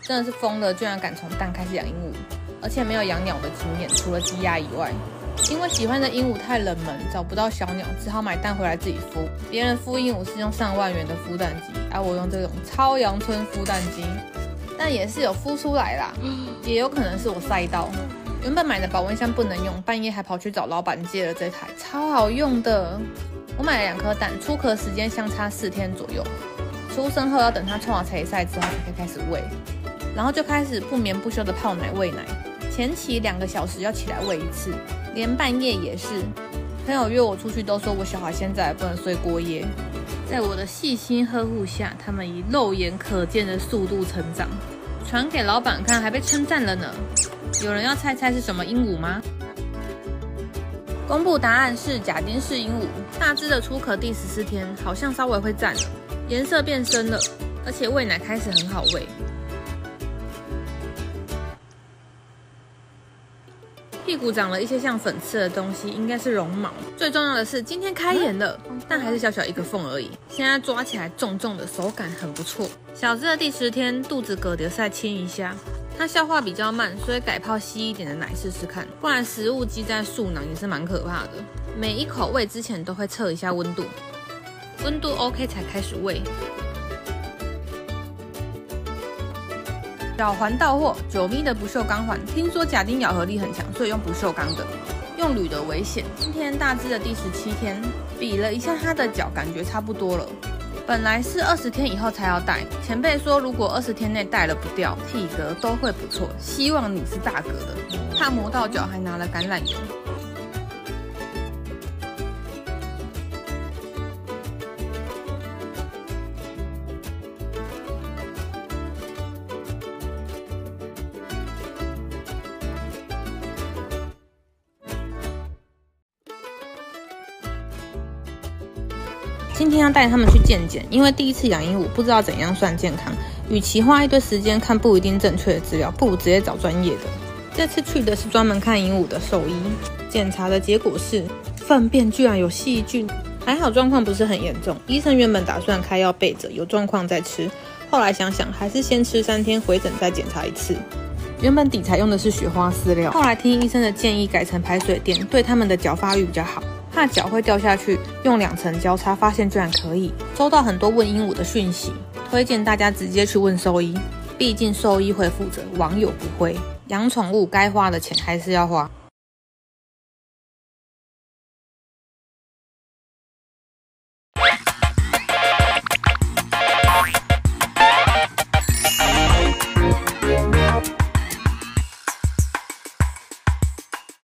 真的是疯了，居然敢从蛋开始养鹦鹉，而且没有养鸟的经验，除了鸡鸭以外。因为喜欢的鹦鹉太冷门，找不到小鸟，只好买蛋回来自己孵。别人孵鹦鹉是用上万元的孵蛋机，而我用这种超阳春孵蛋机，但也是有孵出来啦，也有可能是我塞到。原本买的保温箱不能用，半夜还跑去找老板借了这台，超好用的。我买了2颗蛋，出壳时间相差4天左右。出生后要等它冲好才晒之后才可以开始喂，然后就开始不眠不休的泡奶喂奶。前期2个小时要起来喂一次，连半夜也是。朋友约我出去都说我小孩现在不能睡过夜。在我的细心呵护下，他们以肉眼可见的速度成长，传给老板看还被称赞了呢。有人要猜是什么鹦鹉吗？公布答案是贾丁氏鹦鹉，大只的出壳第14天，好像稍微会站了，颜色变深了，而且喂奶开始很好喂。屁股长了一些像粉刺的东西，应该是绒毛。最重要的是今天开眼了，但还是小小一个缝而已。现在抓起来重重的，手感很不错。小只的第10天，肚子割掉再亲一下。它消化比较慢，所以改泡稀一点的奶试试看，不然食物积在嗉囊也是蛮可怕的。每一口喂之前都会测一下温度，温度 OK 才开始喂。小环到货，9米的不锈钢环，听说假丁咬合力很强，所以用不锈钢的。用铝的危险。今天大只的第17天，比了一下它的脚，感觉差不多了。本来是20天以后才要戴，前辈说如果20天内戴了不掉，体格都会不错。希望你是大格的。怕磨到脚，还拿了橄榄油。今天要带他们去健检，因为第一次养鹦鹉，不知道怎样算健康。与其花一堆时间看不一定正确的资料，不如直接找专业的。这次去的是专门看鹦鹉的兽医，检查的结果是粪便居然有细菌，还好状况不是很严重。医生原本打算开药备着，有状况再吃，后来想想还是先吃3天，回诊再检查一次。原本底材用的是雪花饲料，后来听医生的建议改成排水垫，对他们的脚发育比较好。怕脚会掉下去，用2层交叉，发现居然可以。收到很多问鹦鹉的讯息，推荐大家直接去问兽医，毕竟兽医会负责，网友不会。养宠物该花的钱还是要花。